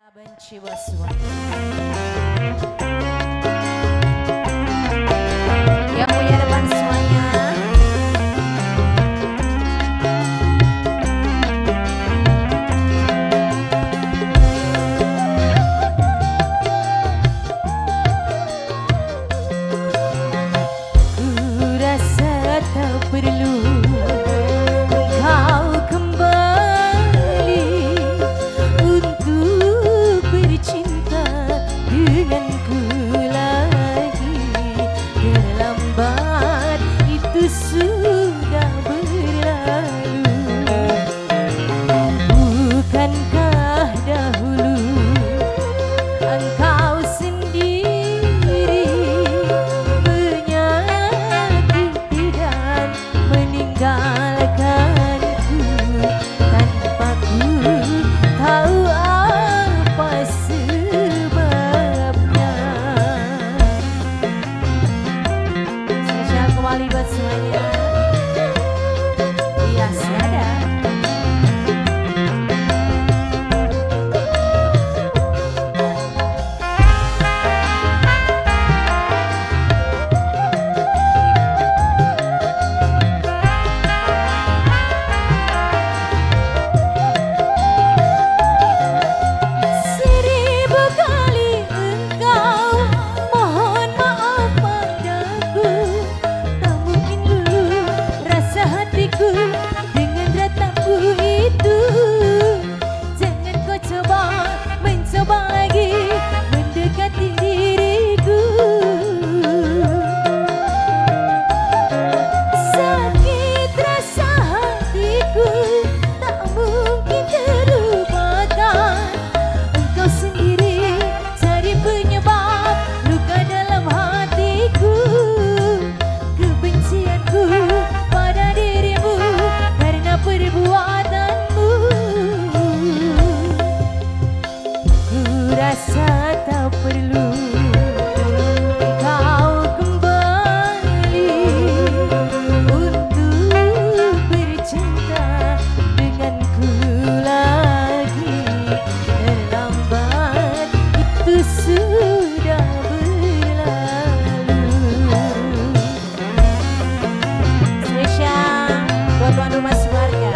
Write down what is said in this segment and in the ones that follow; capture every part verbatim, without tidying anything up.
Benci boswa. Yang punya depan semuanya. Ku rasa tak perlu kau kembali untuk bercinta denganku lagi. Terlambat itu sudah berlalu. Bukankah dahulu engkau sendiri menyakiti dan meninggalkanku tanpa ku tahu apa sebabnya. Spesial kembali buat semuanya. Iya, ada. Seribu kali engkau mohon maaf padaku, tak mungkin dulu rasa hatiku dengan ratamu itu. Jangan kau coba mencoba lagi mendekati diriku. Sakit rasa hatiku tak mungkin terlupakan. Engkau sendiri cari penyebab luka dalam hatiku. Kebencianku pada dirimu karena perbuatanmu. Ku rasa tak perlu kau kembali untuk bercinta denganku lagi. Terlambat itu sudah berlalu. Spesial buat tuan rumah sekeluarga.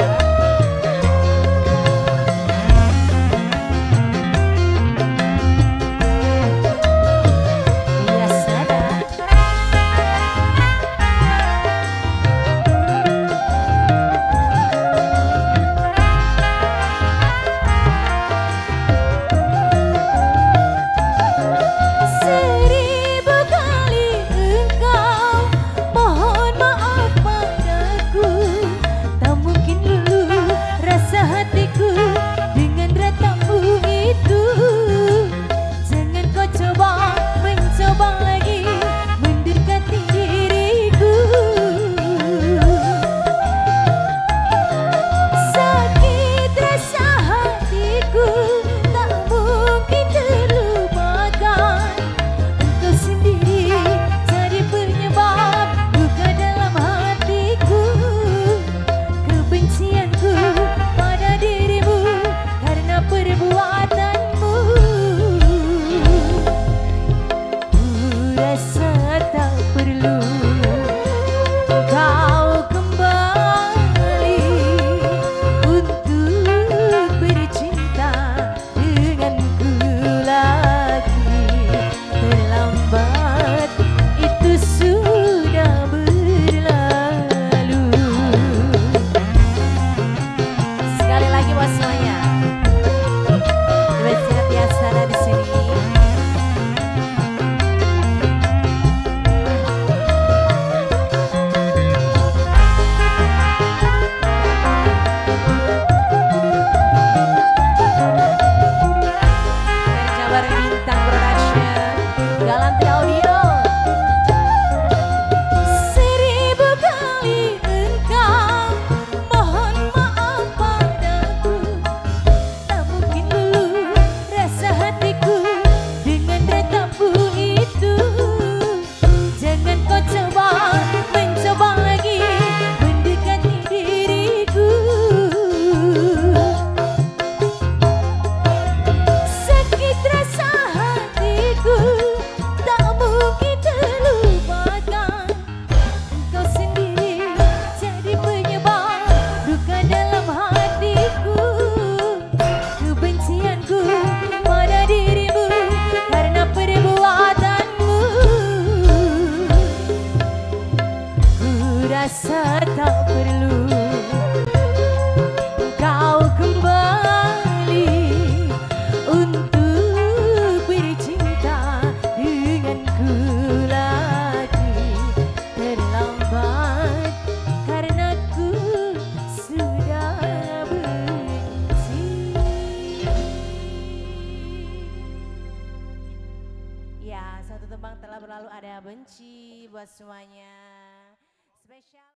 Banci buat semuanya. Spesial